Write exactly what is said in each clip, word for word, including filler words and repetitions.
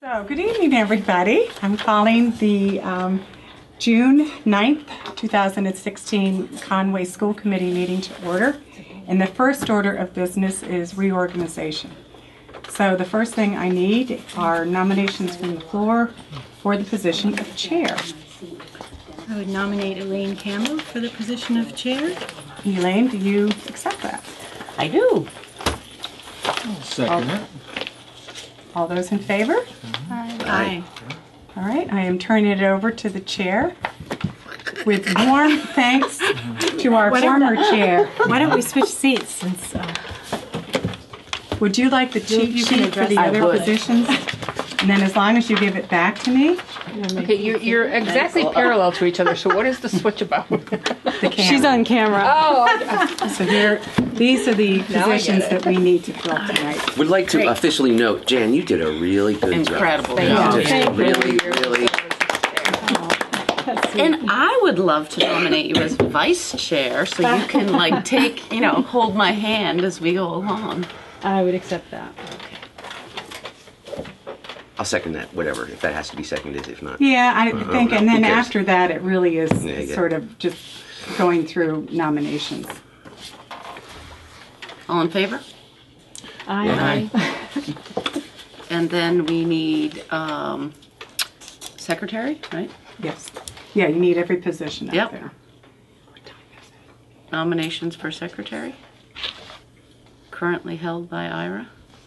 So, good evening, everybody. I'm calling the um, June ninth, two thousand sixteen Conway School Committee meeting to order. And the first order of business is reorganization. So the first thing I need are nominations from the floor for the position of chair. I would nominate Elaine Campbell for the position of chair. Elaine, do you accept that? I do. Second it. All those in favor? Aye. Aye. All right, I am turning it over to the chair with warm thanks to our former chair. Why don't we switch seats since... Uh, Would you like the cheat You can sheet for address the I other would. positions? And then as long as you give it back to me, Okay, you're, you're exactly parallel to each other, so what is the switch about? the camera. she's on camera. Oh, So here, these are the Now I positions get it. that we need to fill tonight. Would like to Great. officially note, Jan, you did a really good incredible job. job. Just Thank you. really, really. And I would love to nominate you as vice chair so you can like take, you know, hold my hand as we go along. I would accept that. I'll second that, whatever, if that has to be seconded, if not. Yeah, I think, and then Who cares? after that, it really is Yeah, yeah. sort of just going through nominations. All in favor? Aye. And then we need um, secretary, right? Yes. Yeah, you need every position out Yep. there. Nominations for secretary. Currently held by Ira.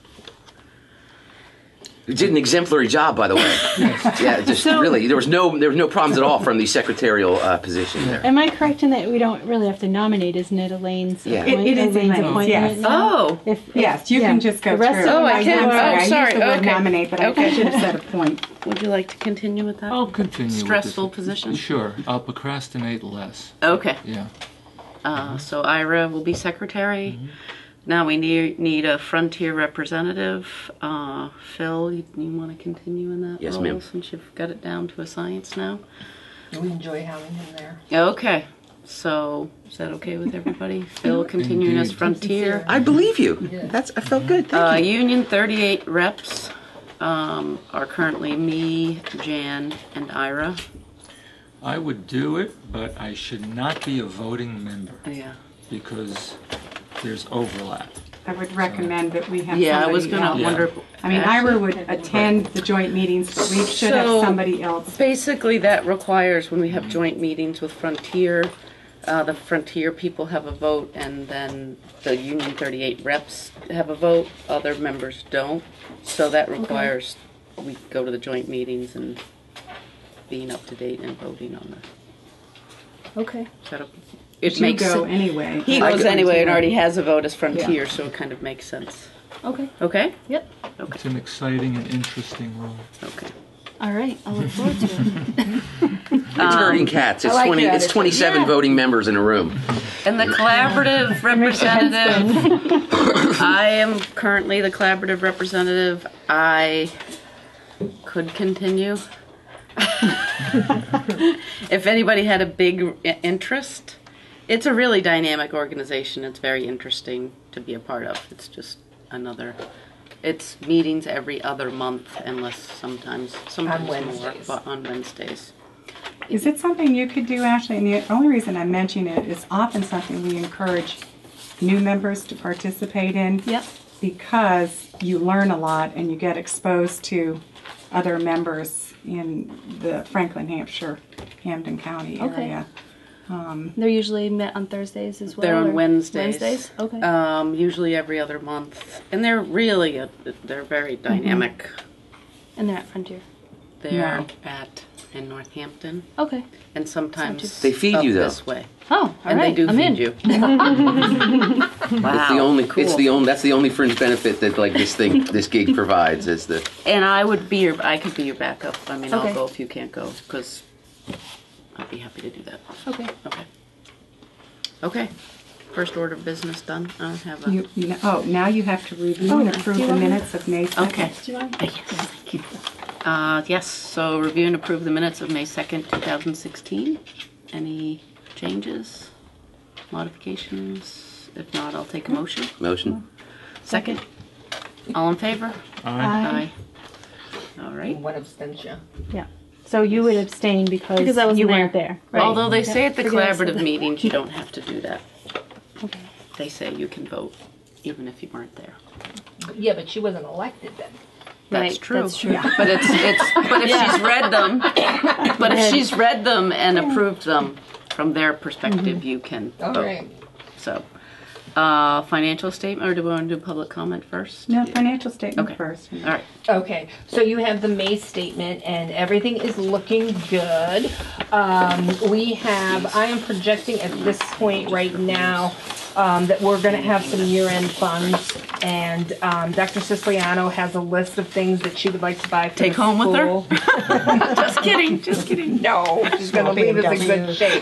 You did an exemplary job, by the way. Yeah, just really, there was no there was no problems at all from the secretarial uh, position there. Am I correct in that we don't really have to nominate, isn't it, Elaine's Yeah. appointment? It- it is Elaine's, appointment yes. now? Oh. If, if, Yes, you yeah. can just go the rest through. Of Oh, I I'm can- sorry, oh, I sorry, used the word okay. nominate, but I Okay. should have said appoint. Would you like to continue with that? I'll continue Stressful with this. position? Sure. I'll procrastinate less. Okay. Yeah. Uh, so Ira will be secretary. Now we need need a frontier representative. Uh, Phil, you, you want to continue in that Yes, role ma'am. since you've got it down to a science now? we enjoy having him there. Okay. So is that okay with everybody? Phil continuing as Indeed. frontier. I believe you. That's I felt good. Thank Uh, you. Union thirty-eight reps um, are currently me, Jan, and Ira. I would do it, but I should not be a voting member Yeah. because there's overlap. I would recommend that we have Yeah, I somebody was gonna else. wonder. I mean, Ira would attend the joint meetings, but we should have So- somebody else. Basically, that requires when we have joint meetings with Frontier, uh, the Frontier people have a vote, and then the Union thirty-eight reps have a vote. Other members don't. So that requires we go to the joint meetings and being up to date and voting on the. Okay. Is that a, it You makes go sen- anyway. He I goes go- anyway and already has a vote as Frontier, so it kind of makes sense. Okay. Okay. Yep. It's an exciting and interesting role. Okay. All right. I'll look forward to it. It's herding cats. It's like twenty. your It's attitude. twenty-seven Yeah. voting members in a room. And the collaborative representative, I am currently the collaborative representative. I could continue. If anybody had a big i- interest, it's a really dynamic organization. It's very interesting to be a part of. It's just another, it's meetings every other month unless sometimes, sometimes more, Wednesdays. but on Wednesdays. Is it something you could do, Ashley? And the only reason I'm mentioning it is often something we encourage new members to participate in. Yep. Because you learn a lot and you get exposed to other members in the Franklin, Hampshire, Hampden County Okay. area. They're usually met on Thursdays as well. They're on or- Wednesdays. Wednesdays. Okay. Um, usually every other month, and they're really a, they're very dynamic. and they're at Frontier. They're No. at in Northampton, Okay. and sometimes They feed up you, though. this way, Oh, all and right. they do I'm feed in. you. It's the only. It's the only. That's the only fringe benefit that like this thing, this gig provides is the. And I would be your, I could be your backup. I mean, Okay. I'll go if you can't go, because I'd be happy to do that. Okay. Okay. Okay. First order of business done. I don't have a. You, you know, oh, now you have to review Oh, and do approve you the want me- minutes of May second. Okay. Do you want? Uh, yes, thank you. Uh, yes, so review and approve the minutes of May second, two thousand sixteen. Any changes, modifications? If not, I'll take a motion. Motion. Second. All in favor? Aye. Aye. All right. One abstention. Yeah. So you would abstain because, Because I wasn't you there. weren't there. Right. Although they say at the Forget I said collaborative that. meetings, you don't have to do that. Okay. They say you can vote even if you weren't there. Yeah, but she wasn't elected then. That's Right, true. that's true. But it's it's but if she's read them, but if she's read them and approved them from their perspective, you can All vote. right. So, uh, financial statement, or do we want to do public comment first? No, financial statement Okay. first. All right. Okay, so you have the May statement, and everything is looking good. Um, we have, I am projecting at this point right now um, that we're going to have some year-end funds, and um, Doctor Siciliano has a list of things that she would like to buy for Take the home with her? school. Just kidding. Just kidding. No, she's going to leave us in good shape.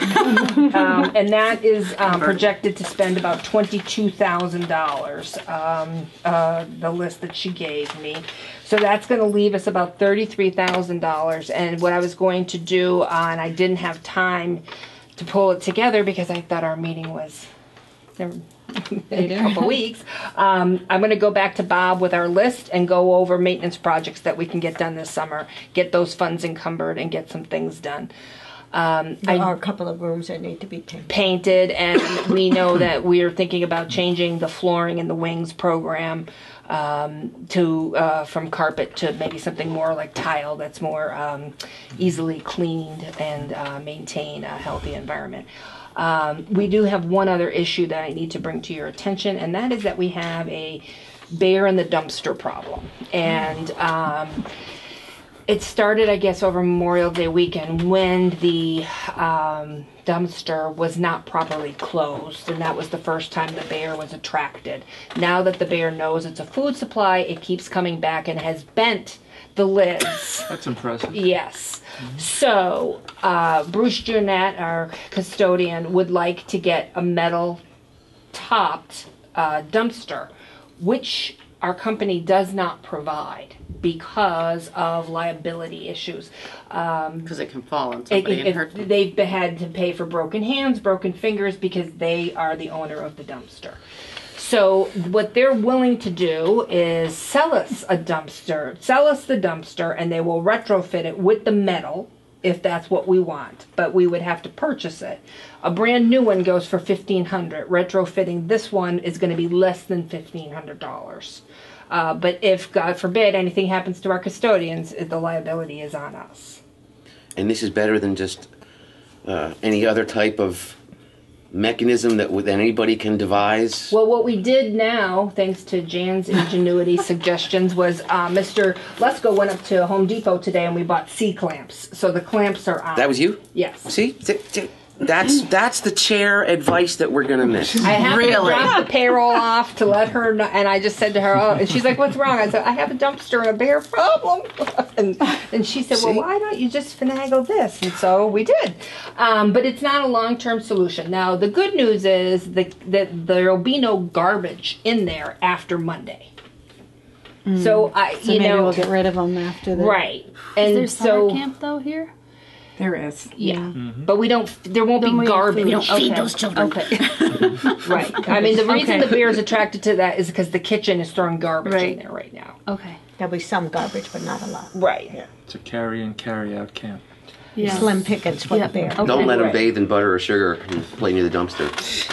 um, and that is um, projected to spend about twenty-two thousand dollars, um, uh, the list that she gave me. So that's going to leave us about thirty-three thousand dollars. And what I was going to do, uh, and I didn't have time to pull it together because I thought our meeting was in a couple weeks. Um, I'm going to go back to Bob with our list and go over maintenance projects that we can get done this summer, get those funds encumbered, and get some things done. Um, There I are a couple of rooms that need to be painted. painted, and we know that we are thinking about changing the flooring in the wings program um, to uh, from carpet to maybe something more like tile that's more um, easily cleaned and uh, maintain a healthy environment. Um, we do have one other issue that I need to bring to your attention, and that is that we have a bear in the dumpster problem. And um, it started, I guess, over Memorial Day weekend when the um, dumpster was not properly closed, and that was the first time the bear was attracted. Now that the bear knows it's a food supply, it keeps coming back and has bent the lids. That's impressive. Yes. So, uh, Bruce Jurnett, our custodian, would like to get a metal topped uh, dumpster, which our company does not provide because of liability issues. Um, Because it can fall on it- somebody it- and hurt them. they've had to pay for broken hands, broken fingers, because they are the owner of the dumpster. So what they're willing to do is sell us a dumpster, sell us the dumpster, and they will retrofit it with the metal if that's what we want. But we would have to purchase it. A brand new one goes for fifteen hundred dollars. Retrofitting this one is going to be less than fifteen hundred dollars. Uh, but if, God forbid, anything happens to our custodians, the liability is on us. And this is better than just uh, any other type of mechanism that, that anybody can devise. Well, what we did now, thanks to Jan's ingenuity suggestions, was uh, Mister Lesko went up to Home Depot today and we bought C-clamps. So the clamps are on. That was you? Yes. See? See? See? That's that's the chair advice that we're gonna miss. I happened Really? to drop the payroll off to let her know, and I just said to her, oh, and she's like, what's wrong? I said, I have a dumpster and a bear problem. and, and she said, well, See? why don't you just finagle this? And so we did. Um, but it's not a long-term solution. Now, the good news is that, that there will be no garbage in there after Monday. So, I, So you maybe know, we'll get rid of them after the. right. Is And there so, summer camp though here? There is. yeah, but we don't. There won't Don't be we garbage. feed- we don't okay. feed those children. Okay. Right. I mean, the reason Okay. the bear is attracted to that is because the kitchen is throwing garbage in Right. there right now. Okay. There'll be some garbage, but not a lot. Right. It's a carry in, carry out camp. Yeah. Slim pickings for Yeah. the bear. Okay. Don't let them Right. bathe in butter or sugar and play near the dumpster.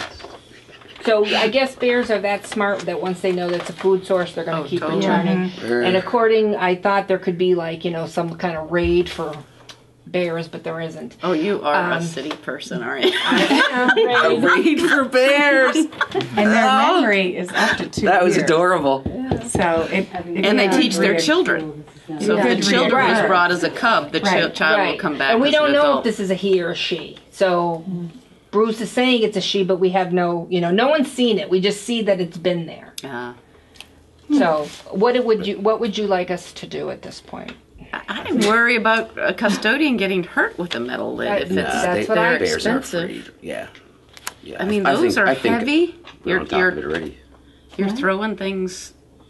So I guess bears are that smart that once they know that it's a food source, they're going to Oh, keep totally. returning. Mhm. And according, I thought there could be like you know some kind of raid for bears, but there isn't. Oh, you are Um, a city person, aren't you? A raid for bears! And their memory is up to two That was years. adorable. So it, And they teach their children. So if Yeah. the children was Right. brought as a cub, the chi- Right. child will Right. come back And we as don't an know adult. if this is a he or a she. So Bruce is saying it's a she, but we have no, you know, no one's seen it. We just see that it's been there. Yeah. So what would you what would you like us to do at this point? I I worry about a custodian getting hurt with a metal lid if it's Nah, That's they, what I- bears are expensive. afraid. Yeah. Yeah. I mean, I those think- are I think heavy. We're You're on top you're of it already. you're throwing things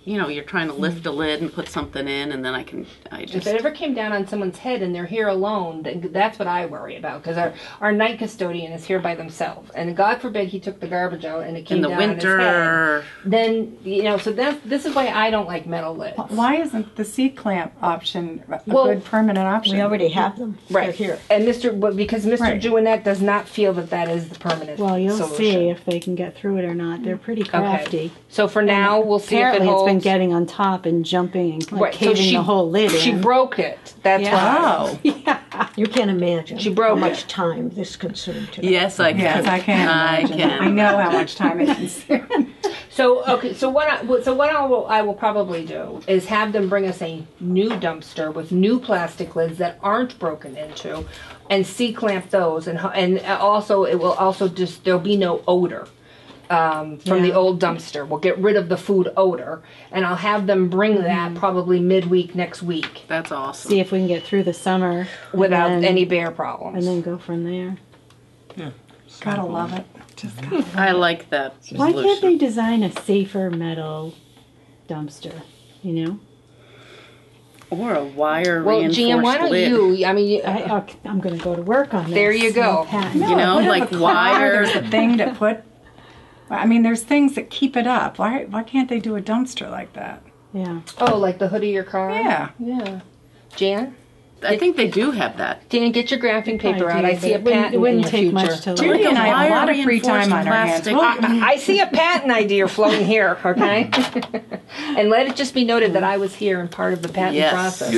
you know, you're trying to lift a lid and put something in, and then I can, I If just, it ever came down on someone's head and they're here alone, then that's what I worry about. Because our, our night custodian is here by themselves, and God forbid he took the garbage out and it came in the down on his head. winter. Then you know, so that this is why I don't like metal lids. Why isn't the C-clamp option a Well, good permanent option? We already have them. Right They're here. And Mister but because Mister Right. Jewinette does not feel that that is the permanent. Well, you'll solution. see if they can get through it or not. They're pretty crafty. So for now, we'll see if it Apparently, holds. it's been getting on top and jumping and like Right, so caving she- the whole lid She in. broke it. That's Yeah. why. You can imagine She broke how it. much time this consumed today. Yes, I can. Yes, I can I imagine. can. I know how much time it consumes. So okay, so what I so what I will I will probably do is have them bring us a new dumpster with new plastic lids that aren't broken into, and C-clamp those, and and also it will also just there'll be no odor. Um, from the Yeah. old dumpster. We'll get rid of the food odor, and I'll have them bring that probably midweek next week That's awesome. See if we can get through the summer without and then, any bear problems. and then go from there. Yeah. Gotta love it. Just gotta love it. I like that Why solution. can't they design a safer metal dumpster? You know, Or a wire well, reinforced Jan, why don't lid. you? I mean, you, I, okay, I'm going to go to work on this. There you go. No patent. You know, Put up like a car, wire. There's a thing to put. I mean, there's things that keep it up. Why? Why can't they do a dumpster like that? Yeah. oh, like the hood of your car. Yeah. yeah. Jan, I think they do have that. Jan, get your graphing paper out. I Idea, see a but it wouldn't- patent it wouldn't in the take future. much to Judy and I have a lot of free Wire-reinforced time on our hands. plastic. Well, I see a patent idea floating here, okay? And let it just be noted that I was here and part of the patent Yes. process.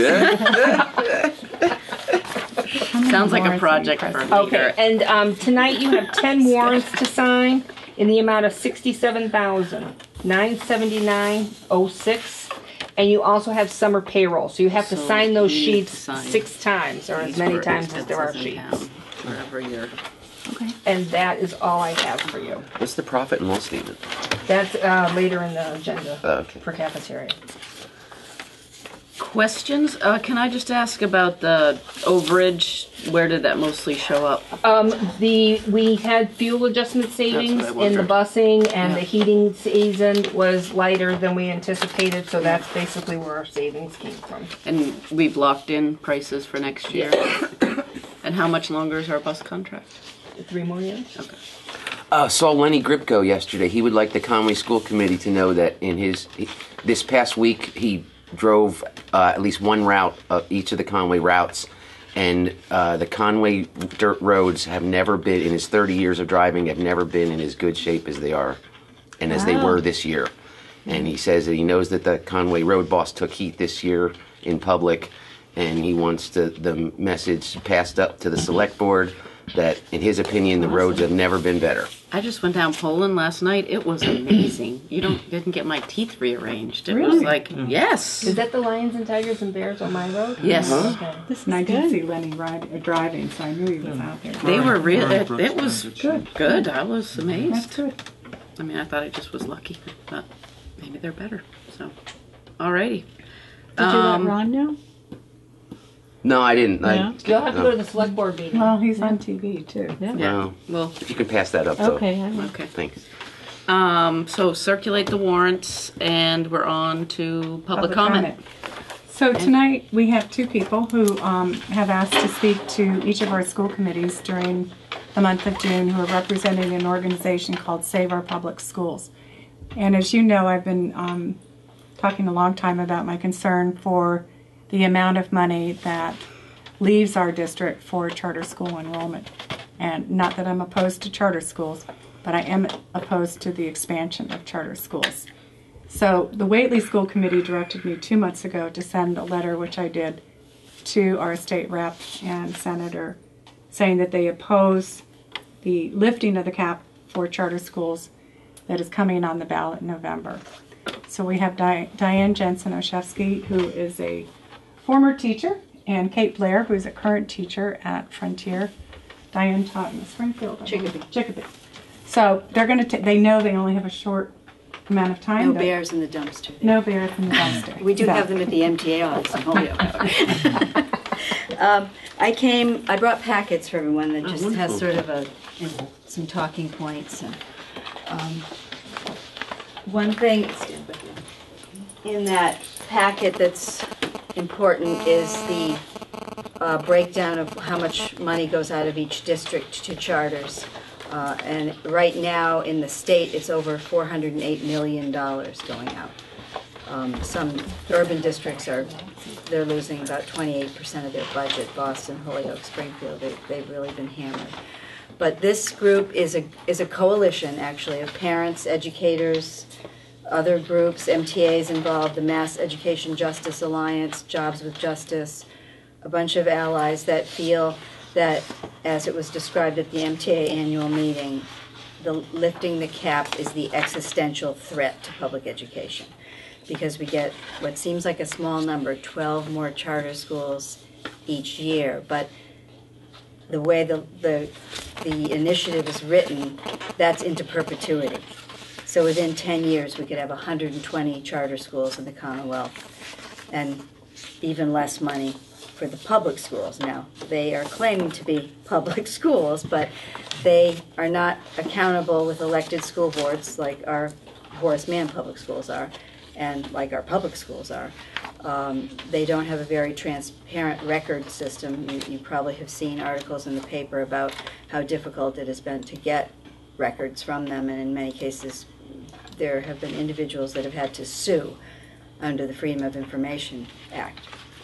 Sounds like a warrants project are you for pressing? me. Okay, and um, tonight you have ten warrants to sign in the amount of sixty-seven thousand nine seventy-nine oh six, and you also have summer payroll, so you have to So sign those we need sheets to sign six times or as These many were times as there are expenses in sheets. town For every year. And that is all I have for you. What's the profit and loss statement? That's uh, later in the agenda Oh, okay. for cafeteria. Questions? Uh, can I just ask about the overage? Where did that mostly show up? Um, the we had fuel adjustment savings That's what I in the wondered. busing, and Yeah. the heating season was lighter than we anticipated. So that's basically where our savings came from. And we've locked in prices for next year. And how much longer is our bus contract? Three more years. Okay. Uh, saw Lenny Gripko yesterday. He would like the Conway School Committee to know that in his he, this past week he drove uh, at least one route of each of the Conway routes, and uh, the Conway dirt roads have never been in his thirty years of driving have never been in as good shape as they are, and as they were this year. And he says that he knows that the Conway road boss took heat this year in public, and he wants to, the message passed up to the select board that, in his opinion, the roads have never been better. I just went down Poland last night. It was amazing. You don't didn't get my teeth rearranged. It was Really? like yes. Is that the lions and tigers and bears on my road? Yes. Okay. This And I is did good. see Lenny ride, uh, driving, so I knew he was out there. They were real. Lauren It, Brooks it was does it. good. Good. I was That's amazed. good. I mean, I thought I just was lucky, but maybe they're better. So, alrighty. Did you Um, let Ron know? No, I didn't. I, No? You'll have to go to the select board meeting. Well, he's on T V too. Yeah. Yeah. Well, Well, if you can pass that up, though. Okay. I will. okay. Thanks. Um, so circulate the warrants, and we're on to public, comment. So tonight we have two people who um, have asked to speak to each of our school committees during the month of June, who are representing an organization called Save Our Public Schools. And as you know, I've been um, talking a long time about my concern for the amount of money that leaves our district for charter school enrollment. And not that I'm opposed to charter schools, but I am opposed to the expansion of charter schools. So the Whately School Committee directed me two months ago to send a letter, which I did, to our state rep and senator, saying that they oppose the lifting of the cap for charter schools that is coming on the ballot in November. So we have Di- Diane Jensen-Oshevsky, who is a former teacher, and Kate Blair, who is a current teacher at Frontier. Diane taught in Springfield. I believe. Chicopee. Chicopee. So they're going to. They know they only have a short amount of time. No but- bears in the dumpster. No bears in the dumpster. We do So- have them at the M T A office in Holyoke. um, I came, I brought packets for everyone that just has sort of a, you know, some talking points. And, um, one thing, in that packet that's important is the uh, breakdown of how much money goes out of each district to charters. Uh, and right now in the state, it's over four hundred eight million dollars going out. Um, some urban districts are, they're losing about twenty-eight percent of their budget. Boston, Holyoke, Springfield, they, they've really been hammered. But this group is a, is a coalition, actually, of parents, educators, other groups, M T As involved, the Mass Education Justice Alliance, Jobs with Justice, a bunch of allies that feel that, as it was described at the M T A annual meeting, the lifting the cap is the existential threat to public education. Because we get what seems like a small number, twelve more charter schools each year, but the way the, the, the initiative is written, that's into perpetuity. So within ten years, we could have one hundred twenty charter schools in the Commonwealth, and even less money for the public schools. Now, they are claiming to be public schools, but they are not accountable with elected school boards like our Horace Mann public schools are, and like our public schools are. Um, they don't have a very transparent record system. You, you probably have seen articles in the paper about how difficult it has been to get records from them, and in many cases there have been individuals that have had to sue under the Freedom of Information Act.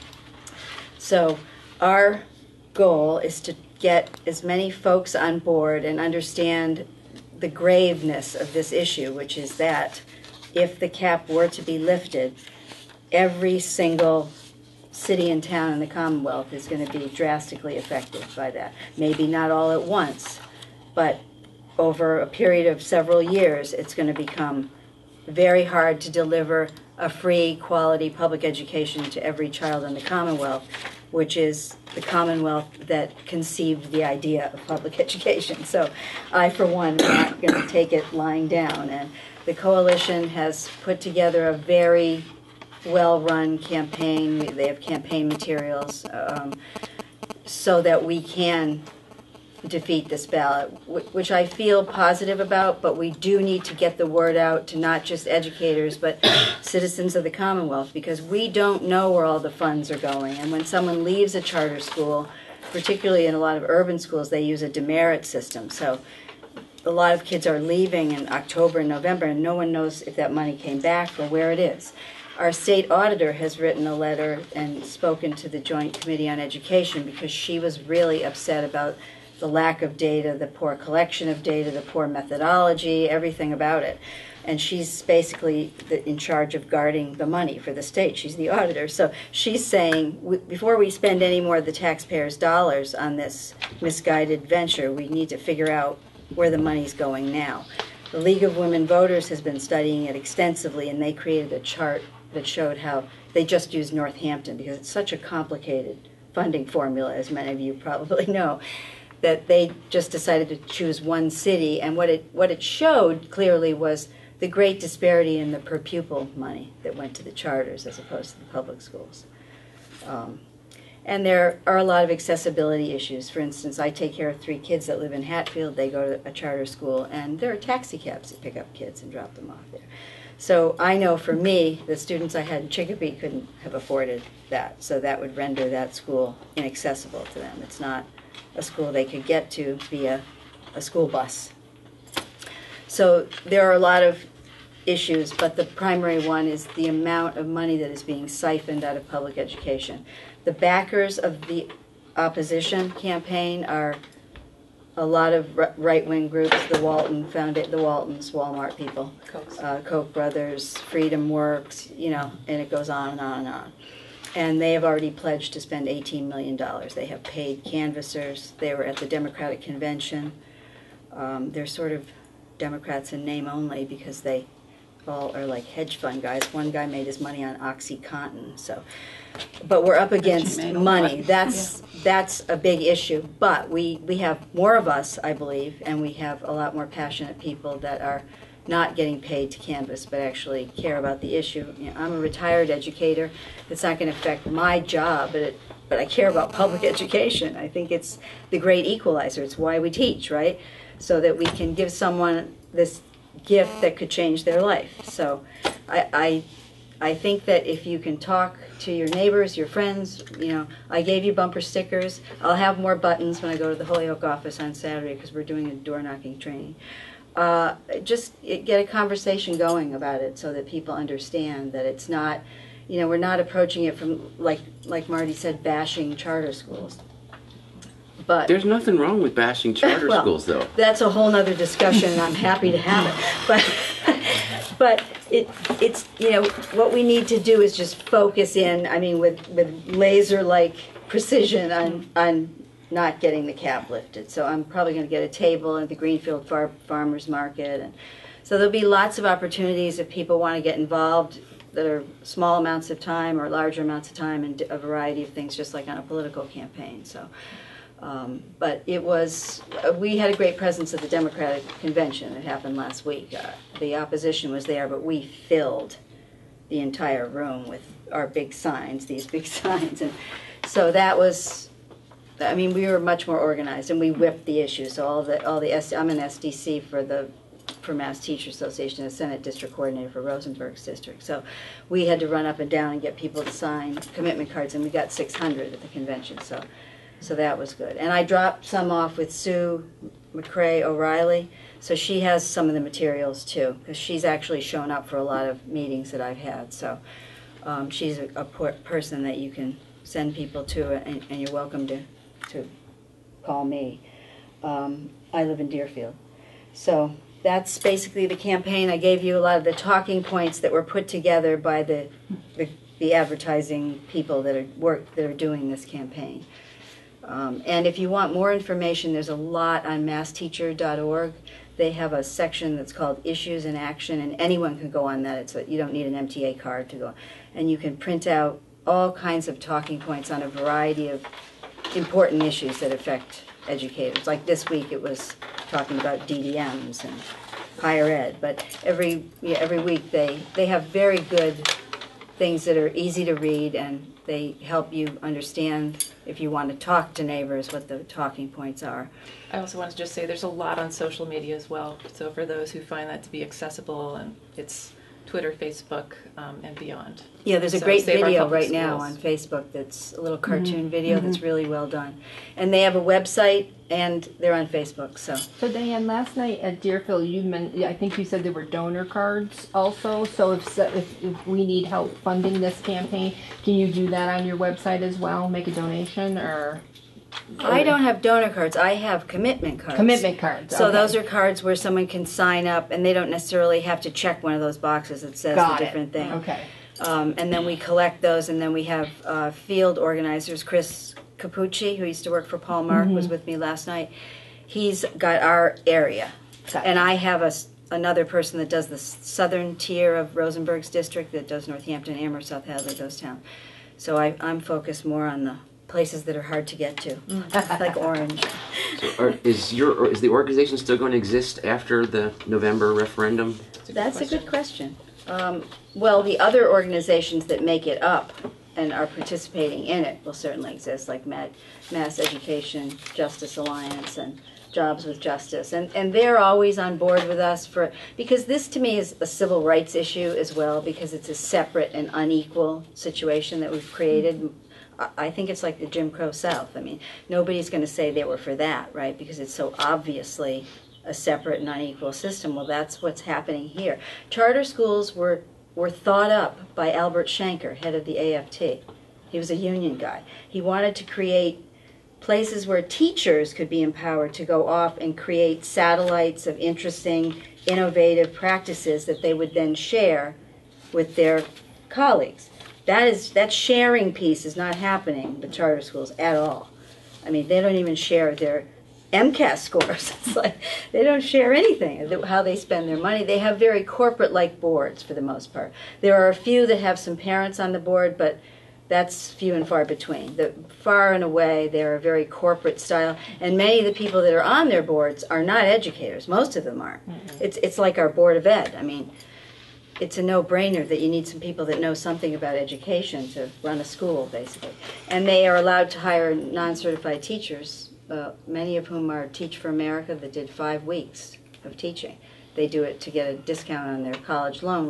So our goal is to get as many folks on board and understand the graveness of this issue, which is that if the cap were to be lifted, every single city and town in the Commonwealth is going to be drastically affected by that. Maybe not all at once, but over a period of several years, it's going to become very hard to deliver a free, quality public education to every child in the Commonwealth, which is the Commonwealth that conceived the idea of public education. So I, for one, am not going to take it lying down. And the coalition has put together a very well-run campaign. They have campaign materials um, so that we can defeat this ballot, which I feel positive about, but we do need to get the word out to not just educators, but citizens of the Commonwealth, because we don't know where all the funds are going. And when someone leaves a charter school, particularly in a lot of urban schools, they use a demerit system. So a lot of kids are leaving in October and November, and no one knows if that money came back or where it is. Our state auditor has written a letter and spoken to the Joint Committee on Education because she was really upset about the lack of data, the poor collection of data, the poor methodology, everything about it. And she's basically the, in charge of guarding the money for the state. She's the auditor. So she's saying, we, before we spend any more of the taxpayers' dollars on this misguided venture, we need to figure out where the money's going now. The League of Women Voters has been studying it extensively, and they created a chart that showed how they just used Northampton because it's such a complicated funding formula, as many of you probably know, that they just decided to choose one city. And what it, what it showed clearly was the great disparity in the per pupil money that went to the charters as opposed to the public schools. Um, and there are a lot of accessibility issues. For instance, I take care of three kids that live in Hatfield. They go to a charter school, and there are taxi cabs that pick up kids and drop them off there. So I know for me, the students I had in Chicopee couldn't have afforded that, so that would render that school inaccessible to them. It's not a school they could get to via a school bus. So there are a lot of issues, but the primary one is the amount of money that is being siphoned out of public education. The backers of the opposition campaign are a lot of right-wing groups, the Walton Foundation, the Waltons, Walmart people, uh, Koch brothers, Freedom Works, you know, and it goes on and on and on. And they have already pledged to spend eighteen million dollars. They have paid canvassers. They were at the Democratic Convention. Um, they're sort of Democrats in name only because they all are like hedge fund guys. One guy made his money on OxyContin. So, but we're up against money. That's yeah. that's a big issue. But we we have more of us, I believe, and we have a lot more passionate people that are not getting paid to canvass, but actually care about the issue. You know, I'm a retired educator. It's not going to affect my job, but it, but I care about public education. I think it's the great equalizer. It's why we teach, right? So that we can give someone this gift that could change their life. So I, I I think that if you can talk to your neighbors, your friends, you know, I gave you bumper stickers. I'll have more buttons when I go to the Holyoke office on Saturday because we're doing a door knocking training. Uh, just get a conversation going about it so that people understand that it's not, you know, we're not approaching it from, like like Marty said, bashing charter schools. But There's nothing wrong with bashing charter well, schools, though. That's a whole nother discussion, and I'm happy to have it. But but it it's you know what we need to do is just focus in. I mean, with with laser-like precision on on not getting the cap lifted. So I'm probably going to get a table at the Greenfield Far- Farmers Market, and so there'll be lots of opportunities if people want to get involved that are small amounts of time or larger amounts of time and a variety of things, just like on a political campaign. So. Um, but it was, uh, we had a great presence at the Democratic Convention. It happened last week. Uh, the opposition was there, but we filled the entire room with our big signs, these big signs. And so that was, I mean, we were much more organized, and we whipped the issue. So all the, all the, S, I'm an S D C for the, for Mass Teacher Association, a Senate District Coordinator for Rosenberg's district. So we had to run up and down and get people to sign commitment cards, and we got six hundred at the convention. So. So that was good. And I dropped some off with Sue McCrae O'Reilly, so she has some of the materials too, because she's actually shown up for a lot of meetings that I've had. So um, she's a, a person that you can send people to, and, and you're welcome to, to call me. Um, I live in Deerfield. So that's basically the campaign. I gave you a lot of the talking points that were put together by the, the, the advertising people that are, work, that are doing this campaign. Um, and if you want more information, there's a lot on mass teacher dot org. They have a section that's called Issues in Action, and anyone can go on that. It's a, you don't need an M T A card to go. And you can print out all kinds of talking points on a variety of important issues that affect educators. Like this week, it was talking about D D Ms and higher ed. But every yeah, every week, they, they have very good things that are easy to read, and they help you understand, if you want to talk to neighbors, what the talking points are. I also want to just say there's a lot on social media as well. So for those who find that to be accessible, and it's Twitter, Facebook, um, and beyond. Yeah, there's a so great Save Our video Public right now Schools. on Facebook that's a little cartoon Mm-hmm. video Mm-hmm. that's really well done. And they have a website, and they're on Facebook. So So Diane, last night at Deerfield, you meant, I think you said there were donor cards also. So if, so if if we need help funding this campaign, can you do that on your website as well? Make a donation, or? I don't have donor cards. I have commitment cards. Commitment cards. So okay. those are cards where someone can sign up, and they don't necessarily have to check one of those boxes that says Got a it. different thing. Okay. Um, and then we collect those, and then we have uh, field organizers. Chris Capucci, who used to work for Paul Mark, Mm-hmm. was with me last night. He's got our area. Got And it. I have a, s- another person that does the s- southern tier of Rosenberg's district, that does Northampton, Amherst, South Hadley, those towns. So I, I'm focused more on the places that are hard to get to, like Orange. So are, is your or is the organization still going to exist after the November referendum? That's a good question. Um, well, the other organizations that make it up and are participating in it will certainly exist, like Mad, Mass Education Justice Alliance and Jobs with Justice. And, and they're always on board with us for, because this to me is a civil rights issue as well, because it's a separate and unequal situation that we've created. I- I think it's like the Jim Crow South. I mean, nobody's going to say they were for that, right? Because it's so obviously a separate and unequal system. Well, that's what's happening here. Charter schools were were thought up by Albert Shanker, head of the A F T. He was a union guy. He wanted to create places where teachers could be empowered to go off and create satellites of interesting, innovative practices that they would then share with their colleagues. That is, that sharing piece is not happening with charter schools at all. I mean, they don't even share their MCAS scores. It's like they don't share anything, how they spend their money. They have very corporate-like boards for the most part. There are a few that have some parents on the board, but that's few and far between. The, far and away, they're a very corporate style, and many of the people that are on their boards are not educators. Most of them aren't. Mm-hmm. It's it's like our Board of Ed. I mean, it's a no-brainer that you need some people that know something about education to run a school, basically. And they are allowed to hire non-certified teachers, uh, many of whom are Teach for America that did five weeks of teaching. They do it to get a discount on their college loan, which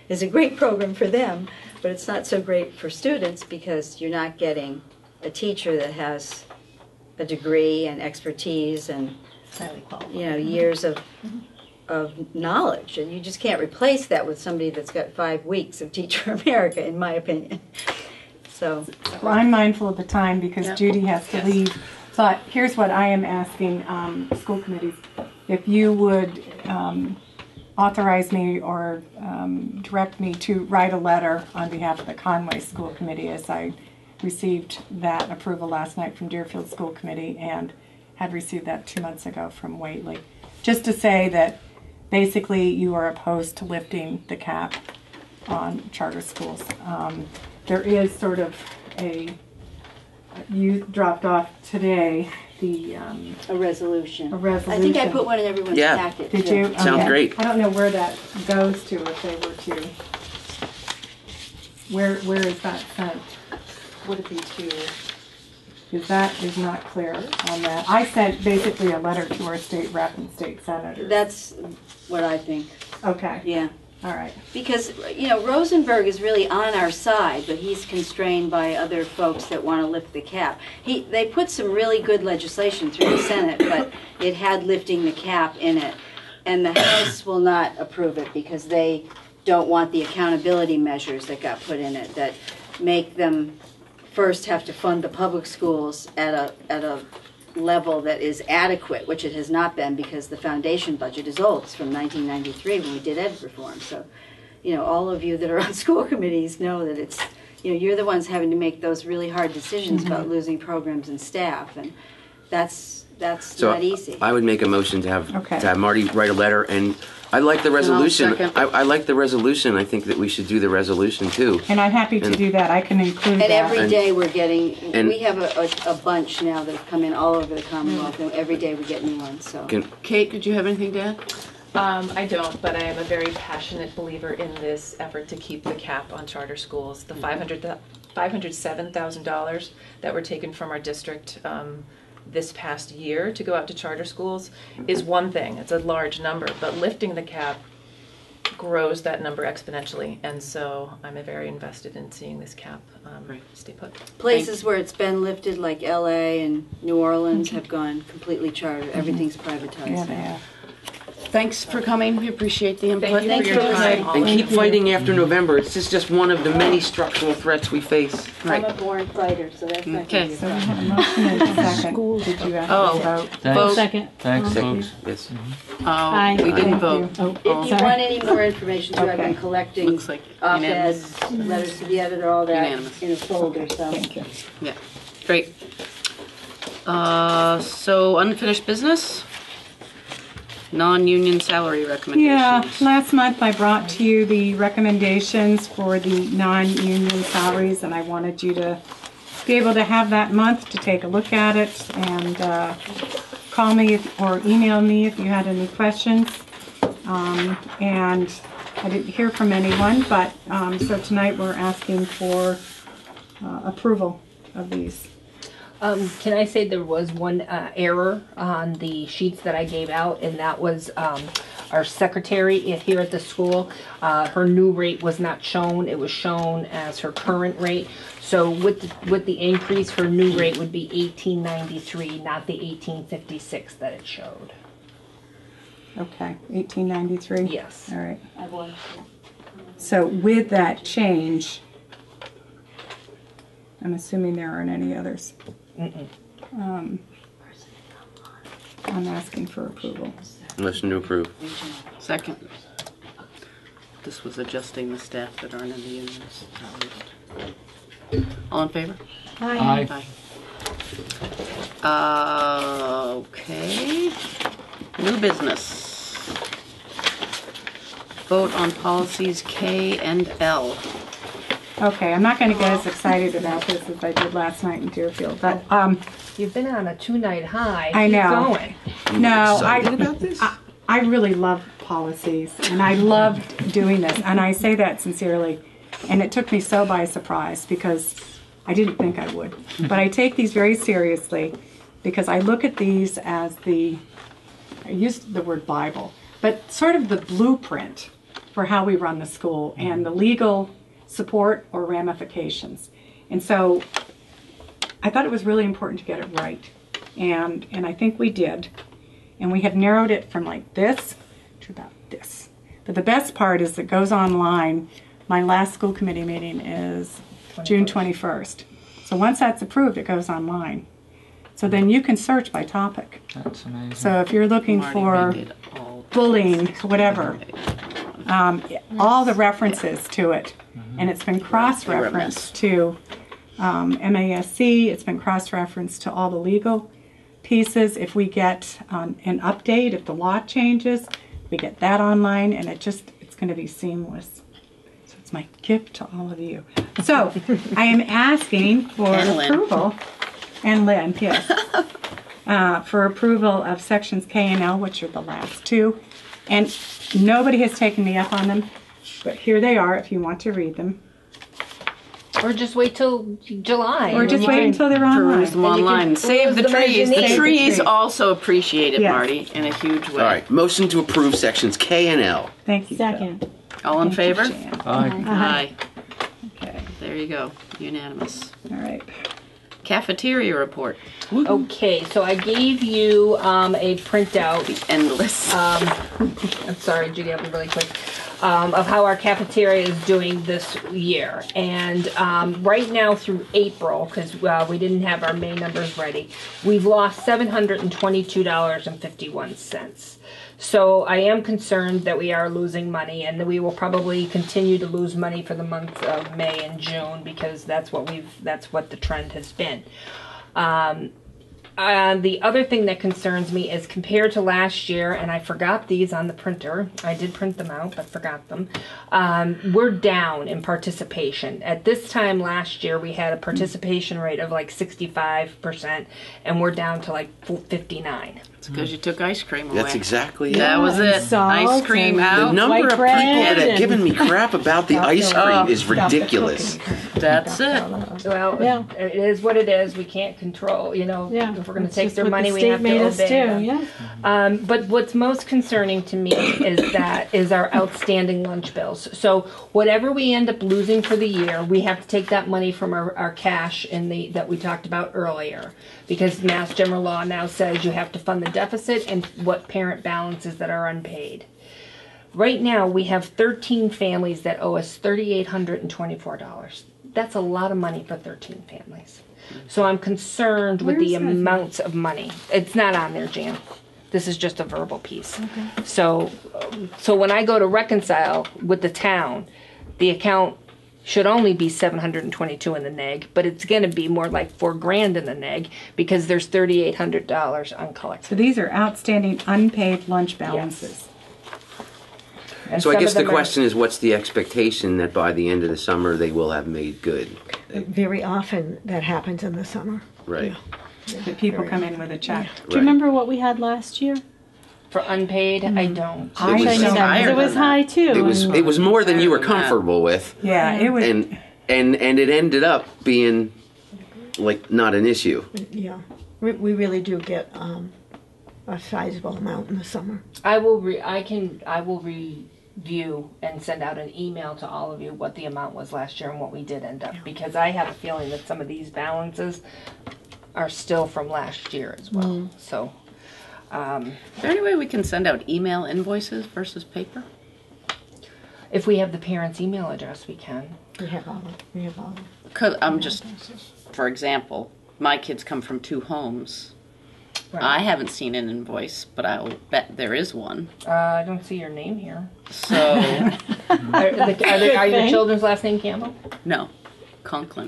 is a great program for them, but it's not so great for students because you're not getting a teacher that has a degree and expertise and Highly qualified. you know years of of knowledge, and you just can't replace that with somebody that's got five weeks of Teacher America, in my opinion. So, Well, I'm mindful of the time because Yeah. Judy has to Yes. leave. But here's what I am asking um, school committees. If you would um, authorize me or um, direct me to write a letter on behalf of the Conway School Committee, as I received that approval last night from Deerfield School Committee and had received that two months ago from Whately. Just to say that basically you are opposed to lifting the cap on charter schools. Um, there is sort of a, you dropped off today the um, a resolution. A resolution. I think I put one in everyone's Yeah. packet. Did too. you? Sounds Okay. great. I don't know where that goes to if they were to. Where where is that sent? Would it be to? Because that is not clear on that. I sent basically a letter to our state rep and state senator. That's what I think. Okay. Yeah. All right. Because, you know, Rosenberg is really on our side, but he's constrained by other folks that want to lift the cap. He, they put some really good legislation through the Senate, but it had lifting the cap in it. And the House will not approve it because they don't want the accountability measures that got put in it that make them first have to fund the public schools at a, at a level that is adequate, which it has not been because the foundation budget is old. It's from nineteen ninety-three when we did ed reform. So, you know, all of you that are on school committees know that it's, you know, you're the ones having to make those really hard decisions Mm-hmm. about losing programs and staff, and that's that's So not easy. I would make a motion to have Okay. to have Marty write a letter, and I like the resolution. second. I, I like the resolution. I think that we should do the resolution too. And I'm happy to And- do that. I can include And that. every And- day we're getting, and- we have a, a, a bunch now that have come in all over the Commonwealth, and every day we get new ones. So Can, Kate, did you have anything to add? Um, I don't, but I am a very passionate believer in this effort to keep the cap on charter schools. The five hundred, five hundred seven thousand dollars that were taken from our district um, this past year to go out to charter schools is one thing. It's a large number, but lifting the cap grows that number exponentially, and so I'm very invested in seeing this cap um, Right. stay put. places where it's been lifted, like L A and New Orleans, have gone completely charter. Everything's privatized. Yeah, they have. Thanks for coming. We appreciate the input. Thank you Thanks for your for time. listening. all and of keep you. fighting after November. It's just, just one of the many structural threats we face. I'm a born fighter, so that's not Okay. going to So be a we problem. have a motion and a second. Did you Oh. actually vote? Thanks. Vote. Second. Thanks, Second. folks. Yes. Oh, we didn't Thank vote. you. Oh, If you want any more information, too, I've Okay. been collecting Looks like unanimous. op-eds, letters to the editor, all that Unanimous. in a folder, so. Thank you. Yeah, great. Uh, so unfinished business? Non-union salary Yeah, recommendations. last month I brought to you the recommendations for the non-union salaries, and I wanted you to be able to have that month to take a look at it and uh, call me if, or email me if you had any questions. Um, and I didn't hear from anyone, but um, so tonight we're asking for uh, approval of these. Um, can I say there was one uh, error on the sheets that I gave out, and that was um, our secretary at- here at the school. Uh, her new rate was not shown; it was shown as her current rate. So with the, with the increase, her new rate would be eighteen ninety-three, not the eighteen fifty-six that it showed. Okay, eighteen ninety-three? Yes. All right. I will. So with that change, I'm assuming there aren't any others. Um, I'm asking for approval. Motion to approve. Second. This was adjusting the staff that aren't in the unions. All in favor? Aye. Aye. Uh, okay. New business. Vote on policies K and L. Okay, I'm not going to get as excited about this as I did last night in Deerfield, but um, You've been on a two-night high. I Keep know. going. no, I, Excited about this? I I really love policies, and I loved doing this, and I say that sincerely. And it took me so by surprise because I didn't think I would. But I take these very seriously because I look at these as the, I used the word Bible, but sort of the blueprint for how we run the school and the legal support or ramifications. And so I thought it was really important to get it right. And, and I think we did. And we have narrowed it from like this to about this. But the best part is it goes online. My last school committee meeting is June twenty-first. So once that's approved, it goes online. So then you can search by topic. That's amazing. So if you're looking for bullying, whatever, um, all the references to it. And it's been cross-referenced to um, M A S C. It's been cross-referenced to all the legal pieces. If we get um, an update, if the law changes, we get that online, and it just, it's going to be seamless. So it's my gift to all of you. So I am asking for And Lynn. approval, and Lynn, yes, uh, for approval of sections K and L, which are the last two. And nobody has taken me up on them, but here they are if you want to read them. Or just wait till July. Or and just you wait can- until they're Peruse them online. online. can Save peruse the them as you trees. need. The Save the trees trees. also appreciate it, Yes. Marty, in a huge way. All right, motion to approve sections K and L. Thank you. Phil. Second. All in Thank you, favor? Jan. Aye. Aye. Okay, There you go. Unanimous. all right. Cafeteria report. Okay, so I gave you um, a printout. Endless. Um, I'm sorry, Judy, I'll be really quick. Um, of how our cafeteria is doing this year. And um, right now through April, because uh, we didn't have our May numbers ready, we've lost seven hundred twenty-two dollars and fifty-one cents. So I am concerned that we are losing money, and that we will probably continue to lose money for the month of May and June, because that's what we've that's what the trend has been. Um, Uh, the other thing that concerns me is compared to last year, and I forgot these on the printer. I did print them out, but forgot them. Um, we're down in participation. At this time last year, we had a participation rate of like sixty-five percent, and we're down to like fifty-nine. It's because you took ice cream away. That's exactly it. That was it. salt Ice cream and- The out. number white of people bread that have and- given me crap about the ice cream Oh. is ridiculous. That's it. Well, Yeah. it is what it is. We can't control, you know, Yeah. if we're going to It's take just their what money, the we state have to made us obey do, them. yeah. Um, but what's most concerning to me is that is our outstanding lunch bills. So whatever we end up losing for the year, we have to take that money from our, our cash in the that we talked about earlier, because Mass General Law now says you have to fund the deficit and what parent balances that are unpaid. Right now, we have thirteen families that owe us three thousand eight hundred twenty-four dollars. That's a lot of money for thirteen families. So I'm concerned with Where the is that? amounts of money. It's not on there, Jan. This is just a verbal piece. So, um, so when I go to reconcile with the town, the account should only be seven hundred twenty-two in the neg, but it's going to be more like four grand in the neg because there's three thousand eight hundred dollars uncollected. So these are outstanding unpaid lunch balances. And So I some guess of the them are- question is, what's the expectation that by the end of the summer they will have made good? Very often that happens in the summer. Right. That people come in with a check. Do you remember what we had last year? For unpaid, I don't. I was- I knew that, higher 'cause it was than that. high too. It was and- it was more than you were Higher than that. comfortable with, Yeah, it was. and and and it ended up being like not an issue. Yeah. We, we really do get um, a sizable amount in the summer. I will. Re- I can. I will review and send out an email to all of you what the amount was last year and what we did end up, because I have a feeling that some of these balances are still from last year as well. So. Um, Is there any way we can send out email invoices versus paper? if we have the parent's email address, we can. We have all of, we have all of. Because I'm just, for example, my kids come from two homes. Right. I haven't seen an invoice, but I'll bet there is one. Uh, I don't see your name here. So, Are, the, are, there, are your children's last name Campbell? no, Conklin.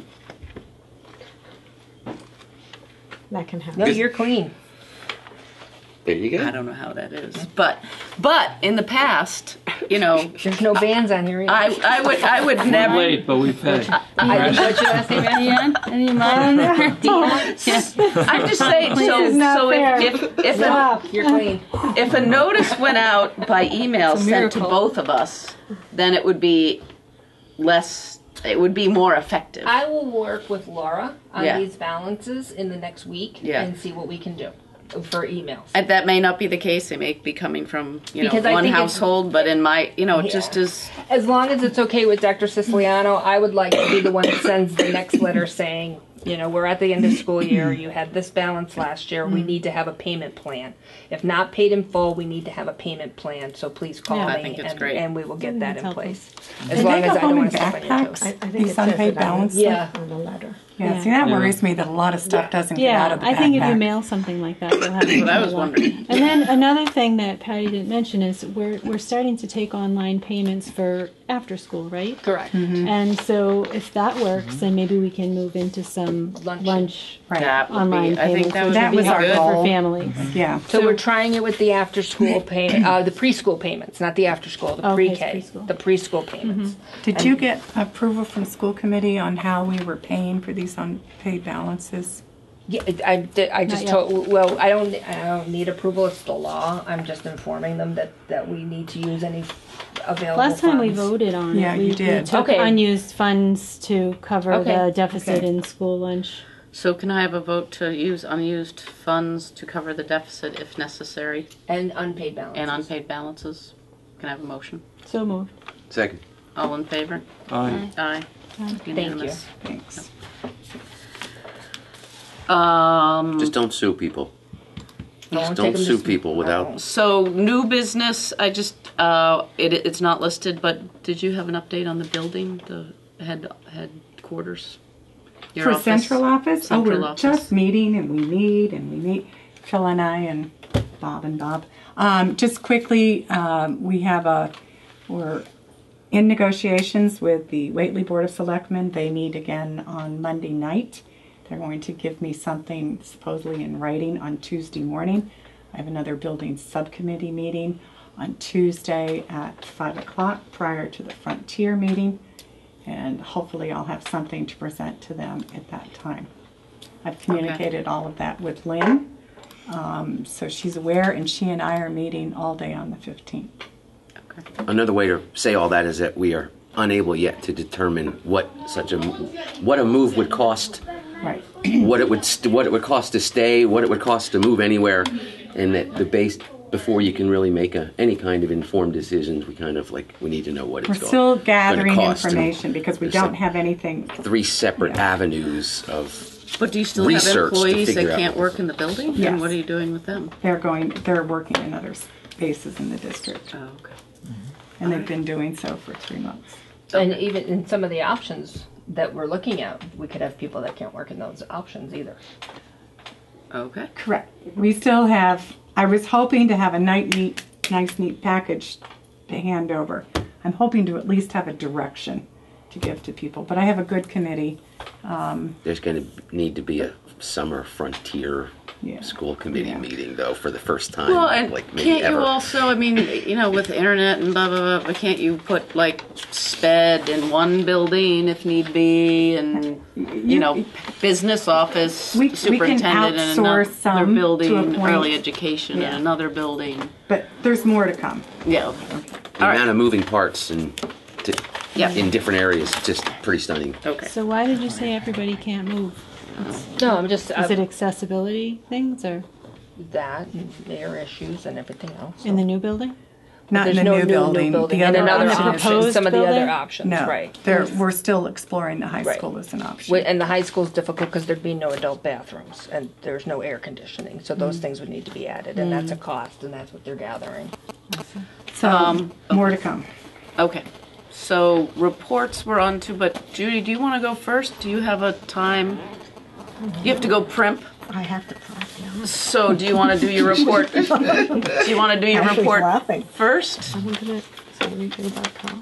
That can happen. No, you're clean. There you I go. don't know how that is, but but in the past, you know, There's no bands on here either. I I would I would never. Late, but we fed. I, what's your last name? Dion? Any of mine? Dion? I'm just saying. So so if if if a, You're clean. if a notice went out by email sent to both of us, then it would be less. It would be more effective. I will work with Laura on Yeah. these balances in the next week Yeah. and see what we can do. for emails. And that may not be the case. They may be coming from, you know, Because I one think it's- household, but in my, you know, it Yeah. just is. As long as it's okay with Doctor Siciliano, I would like to be the one that sends the next letter saying, you know, we're at the end of school year, you had this balance last year, we need to have a payment plan. If not paid in full, we need to have a payment plan, so please call Yeah. me I think it's and, great. and we will get that That's in helpful. place. As Do long they as go I don't home in want to step on your backpacks? toes. I, I think These it says unpaid it on, balances? Yeah. on the letter. Yeah, Yeah. see, that Yeah. worries me that a lot of stuff doesn't get out Yeah, of the I think if you backpack. mail something like that, you'll have. What I was more. wondering. And then another thing that Patty didn't mention is we're we're starting to take online payments for after school, right? Correct. And so if that works, then maybe we can move into some Lunch. lunch, Right. That would online be, I payments, think that which would That would be was be our good. helpful goal. for families. Yeah. So, we're trying it with the after school pay, uh, the preschool payments, not the after school, the Okay, it's pre-K, preschool. the preschool payments. Did you get approval from school committee on how we were paying for these unpaid balances? Yeah, I, did- I just yet. told, well, I don't, I don't need approval, it's the law, I'm just informing them that, that we need to use any available Last time we funds. voted on Yeah, it, we, you we did. took Okay. unused funds to cover Okay. the deficit Okay. in school lunch. So can I have a vote to use unused funds to cover the deficit if necessary And unpaid balances. and unpaid balances? Can I have a motion? So moved. Second. All in favor? Aye. Aye. Thank you. Unanimous. Thanks. Um, Just don't sue people. Don't Just take don't them to sue s- people without. so new business, I just, uh, it, it's not listed, but did you have an update on the building, the head, headquarters? Your For office? central office? Oh, Central we're office. just meeting and we meet and we meet, Phil and I and Bob and Bob. Um, just quickly, um, we have a, we're in negotiations with the Whately Board of Selectmen. They meet again on Monday night. They're going to give me something supposedly in writing on Tuesday morning. I have another building subcommittee meeting on Tuesday at five o'clock prior to the Frontier meeting. And hopefully I'll have something to present to them at that time. I've communicated all of that with Lynn, um, so she's aware, and she and I are meeting all day on the fifteenth. Another way to say all that is that we are unable yet to determine what such a what a move would cost, Right. what it would st- what it would cost to stay, what it would cost to move anywhere, and that the base before you can really make a any kind of informed decisions, we kind of like we need to know what it's We're going, still gonna gathering cost. And information because we there's don't like have anything. three separate Yeah. avenues of. But do you still have Research to employees figure that out. can't work in the building? Yes. And what are you doing with them? They're going. They're working in other spaces in the district, Oh, okay. and they've been doing so for three months. And even in some of the options that we're looking at, we could have people that can't work in those options either. Okay. Correct. We still have. I was hoping to have a nice, neat, nice, neat package to hand over. I'm hoping to at least have a direction to give to people. But I have a good committee. There's going to need to be a summer frontier Yeah. school committee Yeah. meeting though for the first time. Well, and like maybe can't ever. you also, I mean, you know, with the internet and blah, blah, blah, but can't you put like sped in one building if need be and, you know, business office, We- we can superintendent in outsource another some to a building, point. early education in Yeah. another building? But there's more to come. Yeah. the amount of moving parts and to, Yeah. in different areas just pretty stunning. Okay. So why did you say everybody can't move? No, I'm just, Is it uh, accessibility things or that, and their issues and everything else. in the new building? Not in There's the no new new, building. new building. The And other another option is- option, proposed some of the building? other options, No, right. there, we're still exploring the high Right. school as an option. Wi- And the high school's difficult because there'd be no adult bathrooms and there's no air conditioning, so those things would need to be added, and that's a cost, and that's what they're gathering. So Um, more to come. Okay. So reports we're on to, but Judy, do you want to go first? Do you have a time? You have to go primp. I have to talk now. So do you want to do your report? Do you want to do your Ashley's report laughing. first? I'm gonna say anything about Carl.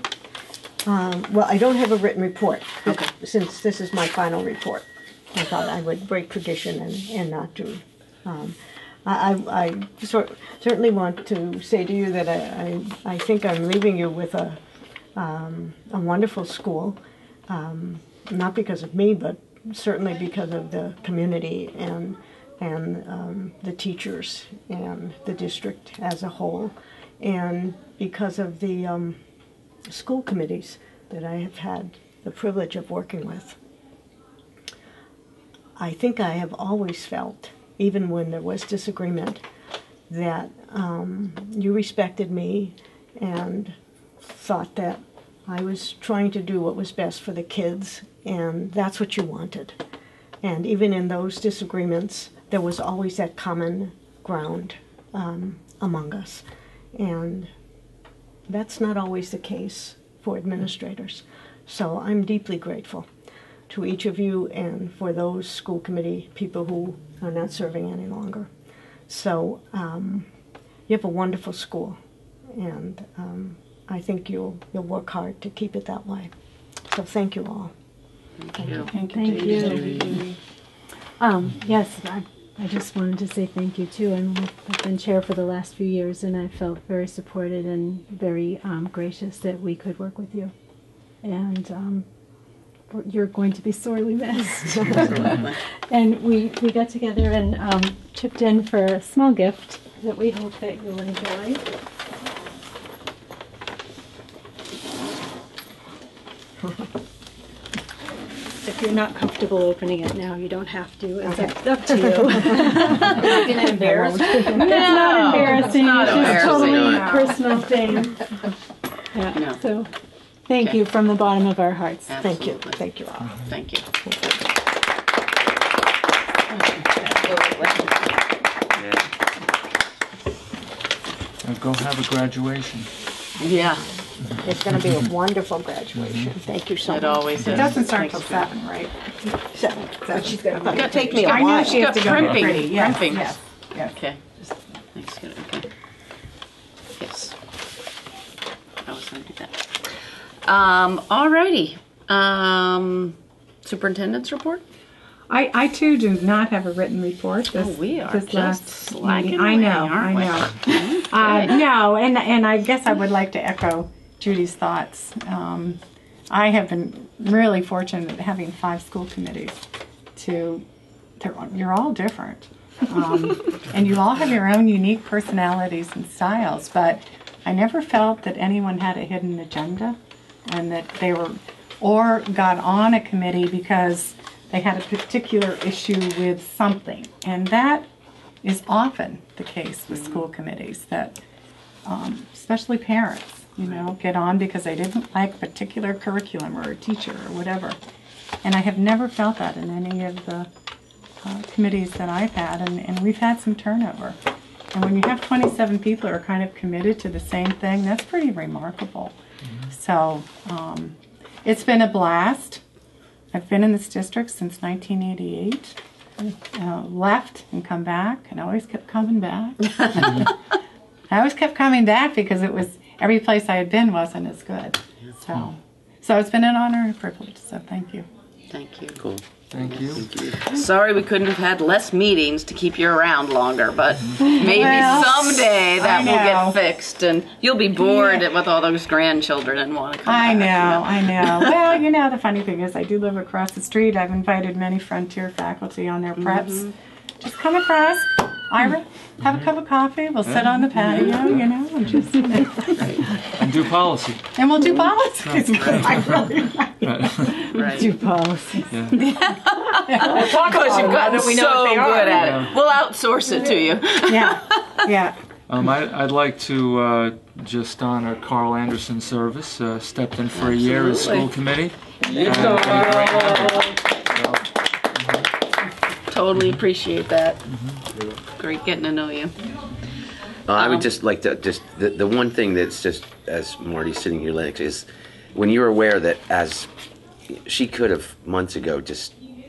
Um, well, I don't have a written report. Okay. Since this is my final report, I thought I would break tradition and, and not do. Um, I, I, I sort, certainly want to say to you that I, I, I think I'm leaving you with a, um, a wonderful school, um, not because of me, but certainly because of the community and and um, the teachers and the district as a whole, and because of the um, school committees that I have had the privilege of working with. I think I have always felt even when there was disagreement, that um, you respected me and thought that I was trying to do what was best for the kids, and that's what you wanted. And even in those disagreements, there was always that common ground um, among us. And that's not always the case for administrators. So I'm deeply grateful to each of you and for those school committee people who are not serving any longer. So um, you have a wonderful school, and um, I think you'll, you'll work hard to keep it that way. So thank you all. Thank you. Thank you. Thank you. Um, yes, I, I just wanted to say thank you too. I mean, I've, I've been chair for the last few years, and I felt very supported and very um, gracious that we could work with you. And um, you're going to be sorely missed. And we, we got together and um, chipped in for a small gift that we hope that you'll enjoy. If you're not comfortable opening it now, you don't have to. It's Okay. up, up to you. Not gonna embarrass you? It's not embarrassing. not It's just embarrassing. totally No. personal thing. Yeah. No. So, thank Okay. you from the bottom of our hearts. Thank you. Absolutely. Thank you all. Thank you. Now go have a graduation. Yeah, It's going to be a wonderful graduation. Thank you so it much. always is. It doesn't start till Thanks. seven, right? Seven. So she's gonna. It's gonna take me a I know while. she has to go get Crimping, pretty. Yes, crimping. yes, yes. Okay. Thanks, good, okay. Yes. I was gonna do that. Um, alrighty. Um, superintendent's report? I, I too do not have a written report. This, Oh, we are this just last slacking meeting. I away, know, aren't we? I know. Uh, no, and and I guess I would like to echo Judy's thoughts. Um, I have been really fortunate at having five school committees. To, they're, you're all different, um, and you all have your own unique personalities and styles. But I never felt that anyone had a hidden agenda, and that they were or got on a committee because they had a particular issue with something, and that is often the case with school committees, that um, especially parents, you know, get on because they didn't like a particular curriculum or a teacher or whatever. And I have never felt that in any of the uh, committees that I've had, and, and we've had some turnover. And when you have twenty-seven people who are kind of committed to the same thing, that's pretty remarkable. Mm-hmm. So um, it's been a blast. I've been in this district since nineteen eighty-eight, uh, left and come back, and always kept coming back. I always kept coming back because it was, every place I had been wasn't as good. So, so it's been an honor and a privilege, so thank you. Thank you. Cool. Thank you. Thank you. Sorry we couldn't have had less meetings to keep you around longer, but maybe Well, someday that I will know. get fixed and you'll be bored Yeah. with all those grandchildren and want to come I back. know, I know. Well, you know, the funny thing is I do live across the street. I've invited many Frontier faculty on their preps. Just come across, Ira, have a cup of coffee, we'll sit on the patio, you know, and just, And do policy. and we'll do policies. I really Right. Do policy. Because you've gotten we know so what they are. good at it. We'll outsource it to you. Yeah, yeah. Um, I, I'd like to uh, just honor Carl Anderson's service. Uh, stepped in for a year as school committee. And been a great member. Totally appreciate that. Great getting to know you. Uh, I Um, would just like to just the, the one thing that's just as Marty's sitting here, Lennox, is when you're aware that as she could have months ago just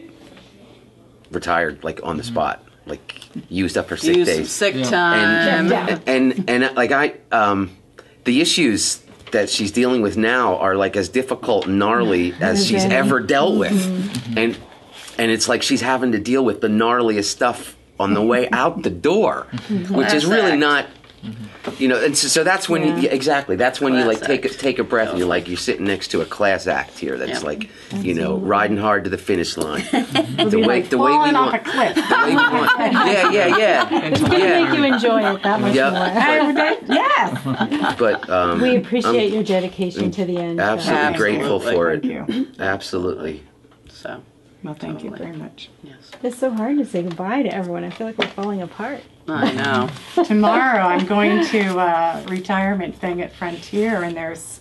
retired like on the spot, like used up her sick Use some days, sick Yeah. time. and, and and and like I um, the issues that she's dealing with now are like as difficult and gnarly as she's ever dealt with, and and it's like she's having to deal with the gnarliest stuff on the way out the door, which is really act. not, you know. And so, so that's when you, Yeah. yeah, exactly that's when you Class like take a, act. take a breath and you're like you're sitting next to a class act here that's Yeah. like you know riding hard to the finish line. We'll the be way like the way we falling off want, a cliff. the way we want. Yeah, yeah, yeah, It's going to yeah. make you enjoy it that much Yep. more. I would- Yes. But um, We appreciate I'm your dedication to the end. absolutely Absolutely. grateful for it. Thank you. Absolutely. So, Well, thank you Totally. very much. Yes. It's so hard to say goodbye to everyone. I feel like we're falling apart. I know. Tomorrow I'm going to a retirement thing at Frontier, and there's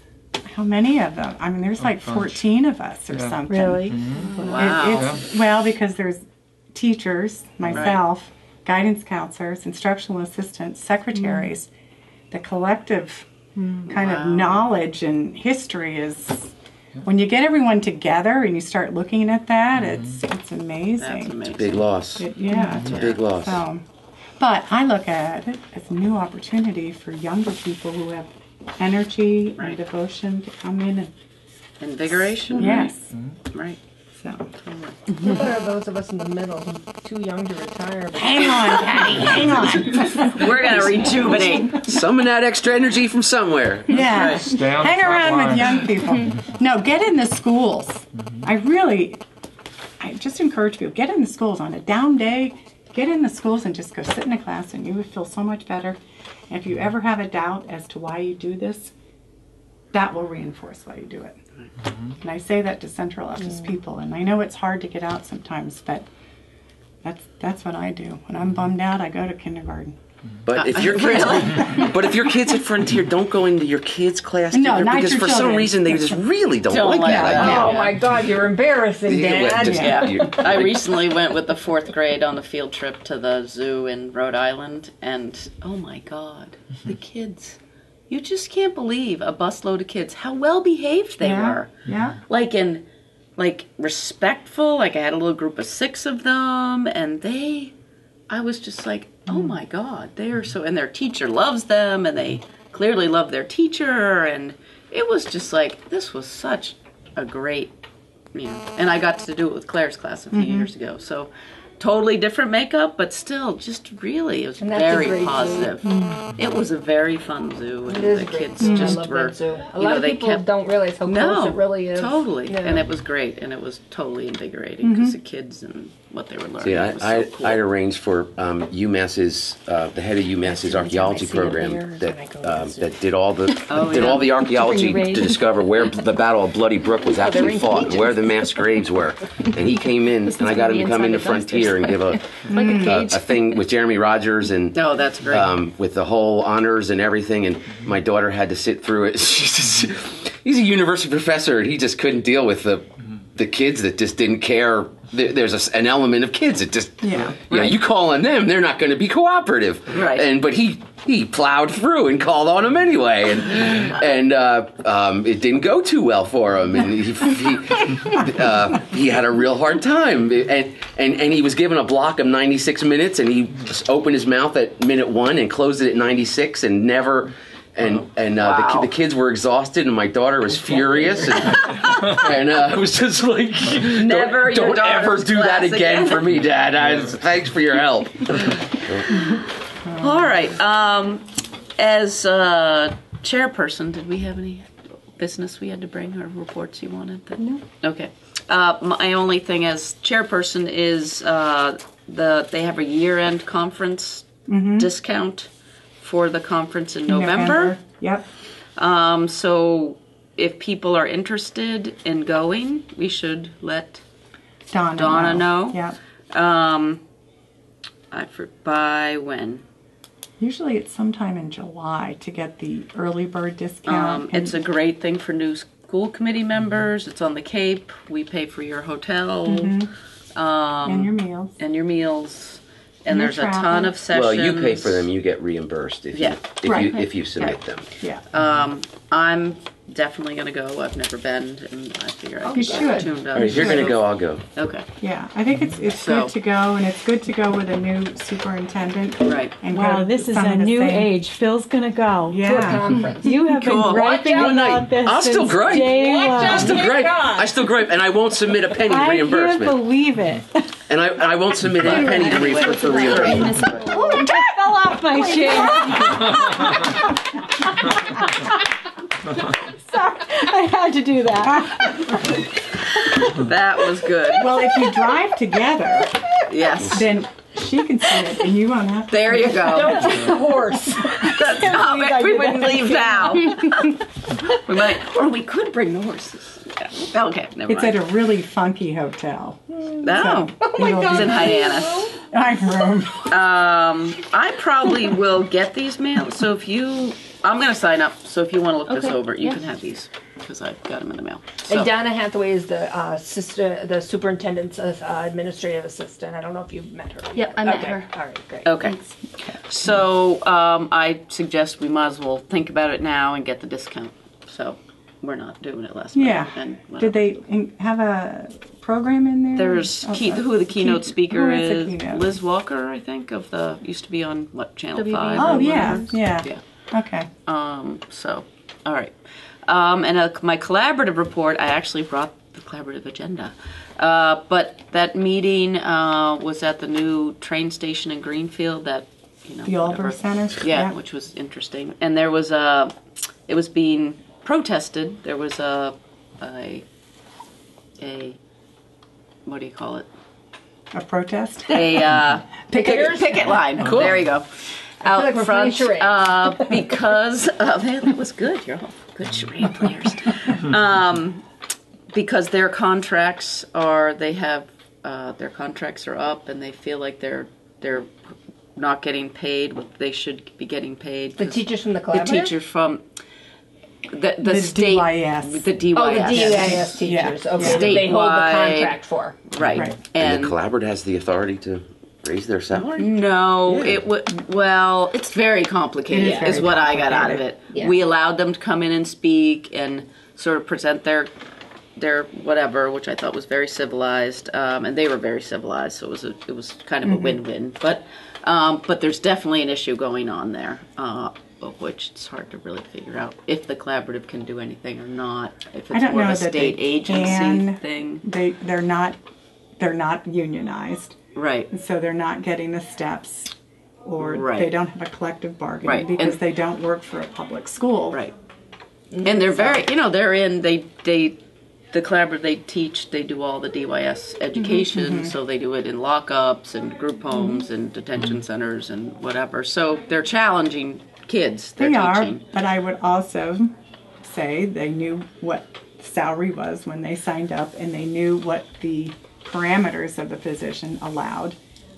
how many of them? I mean, there's like bunch. fourteen of us or Yeah. something. Really? It- Wow. it's, well, because there's teachers, myself, guidance counselors, instructional assistants, secretaries. The collective kind Wow. of knowledge and history is, when you get everyone together and you start looking at that, it's it's amazing. That's amazing. Big loss. It- yeah. It's a big loss. So, but I look at it as a new opportunity for younger people who have energy Right. and devotion to come in and Invigoration. yes. Right. So What are those of us in the middle, too young to retire? But hang on, Patty, hang on. We're gonna rejuvenate. Summon that extra energy from somewhere. Yeah. Stay on the Hang front around line. with young people. No, get in the schools. I really, I just encourage people, get in the schools on a down day. Get in the schools and just go sit in a class, and you would feel so much better. And if you ever have a doubt as to why you do this, that will reinforce why you do it. And I say that to central office people, and I know it's hard to get out sometimes, but that's that's what I do. When I'm bummed out, I go to kindergarten. But if your kids, but if your kids at Frontier don't go into your kids' class No, together not because your for some children. reason they just really don't, Don't like like that that. idea. oh my God, you're embarrassing, Yeah, Dad. just- Yeah. you- I recently went with the fourth grade on a field trip to the zoo in Rhode Island, and oh my God, the kids. You just can't believe a busload of kids, how well behaved they Yeah, were. yeah. Like in, like respectful, like I had a little group of six of them, and they, I was just like, oh my God, they are so, and their teacher loves them, and they clearly love their teacher, and it was just like, this was such a great, you know, and I got to do it with Claire's class a few years ago, so totally different makeup, but still, just really, it was And that's a very great zoo. positive. It was a very fun zoo, and It is the a great kids zoo. I just love were, that zoo. A you lot know, of they people kept don't realize how no, close it really is. totally, Yeah. and it was great, and it was totally invigorating because the kids and what they were learning See, I, was I, so cool. I'd arranged for um, UMass's, uh, the head of UMass's archaeology see it there program is when I that go to um, the zoo. that did all the Oh, did yeah. all the archaeology raid. to discover where the Battle of Bloody Brook was actually in fought, and cages. where the mass graves were. And he came in, and I got him to come into Frontier and give a like a a, cage. a thing with Jeremy Rogers and Oh, that's great. um, with the whole honors and everything. And my daughter had to sit through it. She's just, he's a university professor, and he just couldn't deal with the the kids that just didn't care. There- There's a, an element of kids that just, Yeah. you know, you call on them, they're not going to be cooperative. Right. And but he he plowed through and called on them anyway, and and uh, um, it didn't go too well for him, and he he, uh, he had a real hard time, and, and and he was given a block of ninety-six minutes, and he just opened his mouth at minute one and closed it at ninety-six, and never. And and uh, the, Wow. ki- the kids were exhausted, and my daughter was furious, and, and uh, it was just like, Never don't, your don't ever daughter's do that class again, again. for me, Dad. I, thanks for your help. All right. Um, as uh, chairperson, did we have any business we had to bring or reports you wanted? That, no. Okay. Uh, my only thing as chairperson is uh, the they have a year-end conference discount for the conference in November. Yep. Um, so if people are interested in going, we should let Donna, Donna know. Yep. um, I for by when. Usually it's sometime in July to get the early bird discount. Um, it's a great thing for new school committee members. It's on the Cape. We pay for your hotel um, and your meals. and your meals. And And your there's a ton travel. of sessions. Well, you pay for them, you get reimbursed if Yeah. you if Right. you if you submit them. Yeah. Um, I'm definitely going to go. I've never been, and I figure I You can get should. tuned All up. right, if you're going to go, I'll go. Okay. Yeah, I think it's it's So- good to go, and it's good to go with a new superintendent. Right. And go Wow, to this is some a of the new same- age. Phil's gonna go. Yeah. Conference. You have Cool. been griping Watch out. about this I'll still since gripe. day one. I still gripe. I still gripe, and I won't submit a penny I can't reimbursement. believe it. And I, I won't submit a penny to re- for, for reimbursement. Oh, fell off my chair. Sorry, I had to do that. That was good. Well, if you drive together, Yes. then she can see it, and you won't have to. There you go. The horse. That's not believe it. I We did wouldn't that. leave now. We might, or we could bring the horses. Yeah. Okay, never It's at mind. a really funky hotel. No. Oh my God. It's in Hyannis. I'm room. Um, I probably will get these mailed. So if you, I'm going to sign up. So if you want to look this Okay, over, you yeah. can have these because I've got them in the mail. So, And Donna Hathaway is the uh, sister, the superintendent's uh, administrative assistant. I don't know if you've met her. Yep, I met Okay, her. All right, great. okay. So um, I suggest we might as well think about it now and get the discount. So we're not doing it last minute. Yeah. And Did whatever. they in- have a program in there? There's Oh, key, uh, who the keynote key- speaker who is the is. keynote? Liz Walker, I think, of the used to be on what Channel W B. Five. Oh or yeah, whatever. yeah. Yeah. Okay. Um, so, all right. Um, and uh, my collaborative report, I actually brought the collaborative agenda. Uh, but that meeting uh, was at the new train station in Greenfield, that, you know, The Allber whatever. Center? Yeah, Yeah. which was interesting. And there was a, it was being protested. There was a, a, a, what do you call it? A protest? A uh, picket, picket line. Cool. There you go. Out like we're front, playing charades. uh, because of, man, that was good. You're all good charade players. um, because their contracts are, they have, uh, their contracts are up, and they feel like they're they're not getting paid what they should be getting paid. The 'cause teachers from the The collaborative? teachers from the the, The state, D Y S. the D Y S. Oh, the D U I S Yeah. teachers. Okay, Yeah. they hold the Statewide. contract for. Right. Right. And, the collaborative has the authority to raise their salary? No, Yeah. it would. Well, it's very complicated. It is very is what I got out of it. Yeah. We allowed them to come in and speak and sort of present their their whatever, which I thought was very civilized, um, and they were very civilized. So it was a, it was kind of a win-win. But um, but there's definitely an issue going on there, uh, of which it's hard to really figure out if the collaborative can do anything or not. If I it's don't more know of a that state they agency can. thing, They they're not they're not unionized, right? so they're not getting the steps, or Right. they don't have a collective bargaining Right. because And- they don't work for a public school. Right. And they're very, you know, they're in, they, they, the collaborative, they teach, they do all the D Y S education, so they do it in lockups and group homes and detention centers and whatever. So they're challenging kids they're They are, teaching. but I would also say they knew what salary was when they signed up, and they knew what the parameters of the position allowed.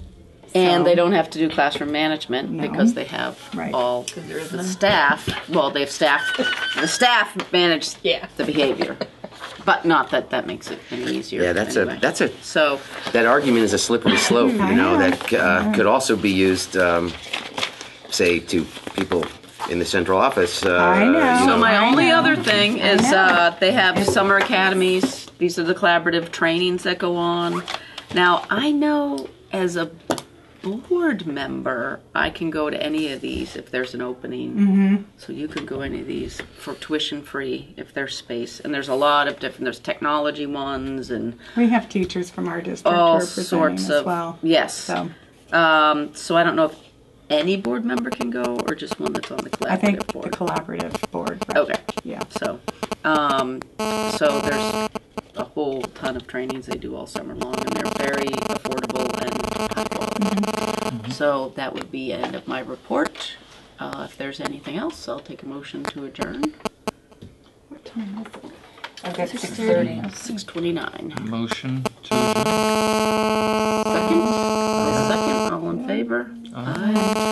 And So- they don't have to do classroom management No. because they have Right. all the staff, well, they have staff, the staff manage Yeah. the behavior. But not that that makes it any easier. Yeah, that's anyway. a that's a So, that argument is a slippery slope. I You know know. that uh, could also be used, um, say, to people in the central office. Uh, I know. you So my I only know. other thing is know. uh, they have summer academies. These are the collaborative trainings that go on. Now, I know as a board member, I can go to any of these if there's an opening. Mm-hmm. So you can go any of these for tuition free if there's space. And there's a lot of different, there's technology ones and We have teachers from our district who all are presenting sorts as of, well. yes. So Um, so I don't know if any board member can go or just one that's on the collaborative I think board. the collaborative board. Right? Okay. Yeah. So, um, so there's a whole ton of trainings they do all summer long, and they're very affordable and high quality. So that would be end of my report. Uh, if there's anything else, I'll take a motion to adjourn. What time is it? I've got six thirty. Six twenty-nine. Motion to adjourn. Second. Second. All in favor? Aye.